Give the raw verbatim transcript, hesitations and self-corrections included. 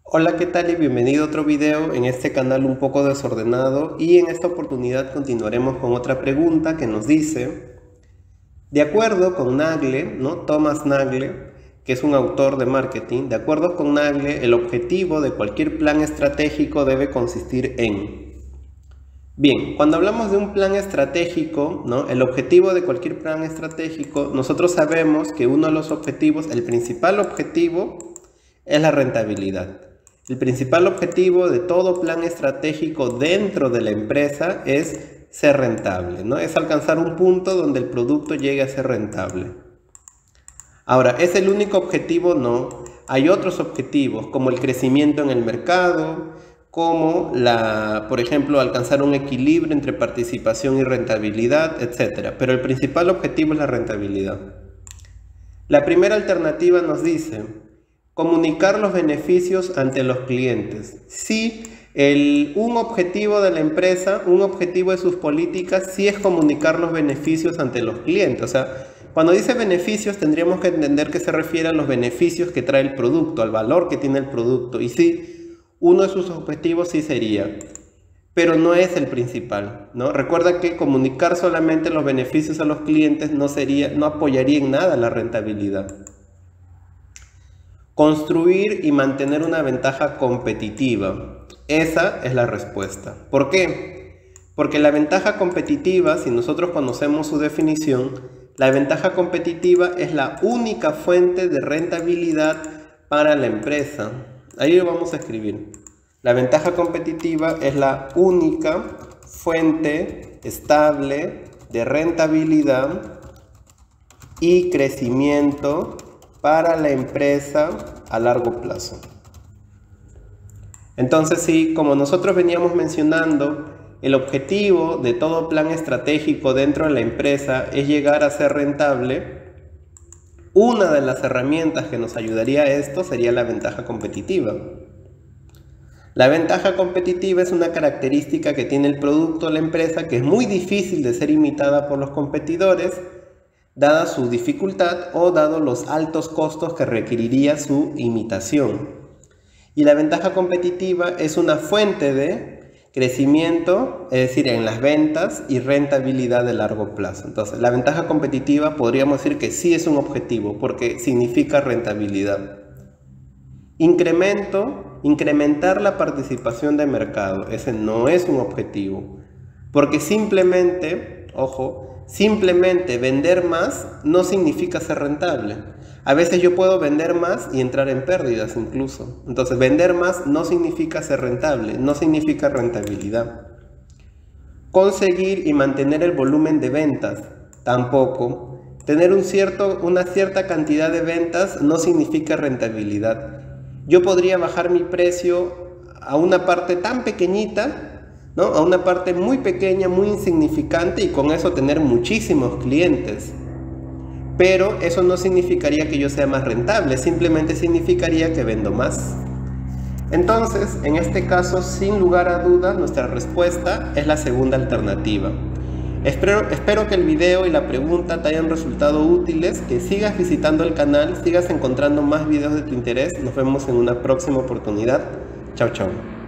Hola, ¿qué tal? Y bienvenido a otro video en este canal un poco desordenado, y en esta oportunidad continuaremos con otra pregunta que nos dice: de acuerdo con Nagle, ¿no? Thomas Nagle, que es un autor de marketing, de acuerdo con Nagle, el objetivo de cualquier plan estratégico debe consistir en... Bien, cuando hablamos de un plan estratégico, ¿no? El objetivo de cualquier plan estratégico, nosotros sabemos que uno de los objetivos, el principal objetivo, es la rentabilidad. El principal objetivo de todo plan estratégico dentro de la empresa es ser rentable, ¿no? Es alcanzar un punto donde el producto llegue a ser rentable. Ahora, ¿es el único objetivo? No. Hay otros objetivos, como el crecimiento en el mercado, como, la, por ejemplo, alcanzar un equilibrio entre participación y rentabilidad, etcétera. Pero el principal objetivo es la rentabilidad. La primera alternativa nos dice: comunicar los beneficios ante los clientes. Sí, el, un objetivo de la empresa, un objetivo de sus políticas, sí es comunicar los beneficios ante los clientes. O sea, cuando dice beneficios, tendríamos que entender que se refiere a los beneficios que trae el producto, al valor que tiene el producto. Y sí, uno de sus objetivos sí sería, pero no es el principal, ¿no? Recuerda que comunicar solamente los beneficios a los clientes no sería, no apoyaría en nada la rentabilidad. Construir y mantener una ventaja competitiva. Esa es la respuesta. ¿Por qué? Porque la ventaja competitiva, si nosotros conocemos su definición, la ventaja competitiva es la única fuente de rentabilidad para la empresa. Ahí lo vamos a escribir. La ventaja competitiva es la única fuente estable de rentabilidad y crecimiento para la empresa a largo plazo. Entonces, sí, como nosotros veníamos mencionando, el objetivo de todo plan estratégico dentro de la empresa es llegar a ser rentable. Una de las herramientas que nos ayudaría a esto sería la ventaja competitiva. La ventaja competitiva es una característica que tiene el producto o la empresa que es muy difícil de ser imitada por los competidores, dada su dificultad o dado los altos costos que requeriría su imitación. Y la ventaja competitiva es una fuente de crecimiento, es decir, en las ventas, y rentabilidad de largo plazo. Entonces, la ventaja competitiva podríamos decir que sí es un objetivo, porque significa rentabilidad. Incremento, incrementar la participación de mercado. Ese no es un objetivo, porque simplemente, ojo, simplemente vender más no significa ser rentable. A veces yo puedo vender más y entrar en pérdidas incluso. Entonces, vender más no significa ser rentable, no significa rentabilidad. Conseguir y mantener el volumen de ventas, tampoco. Tener un cierto, una cierta cantidad de ventas no significa rentabilidad. Yo podría bajar mi precio a una parte tan pequeñita, ¿no? A una parte muy pequeña, muy insignificante, y con eso tener muchísimos clientes. Pero eso no significaría que yo sea más rentable, simplemente significaría que vendo más. Entonces, en este caso, sin lugar a dudas, nuestra respuesta es la segunda alternativa. Espero, espero que el video y la pregunta te hayan resultado útiles, que sigas visitando el canal, sigas encontrando más videos de tu interés. Nos vemos en una próxima oportunidad. Chao, chao.